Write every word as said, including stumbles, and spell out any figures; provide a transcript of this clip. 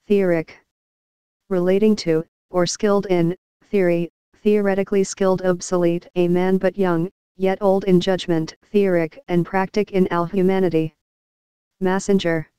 theoric. Relating to, or skilled in, theory, theoretically skilled obsolete a man but young, yet old in judgment theoric and practic in all humanity. Messenger.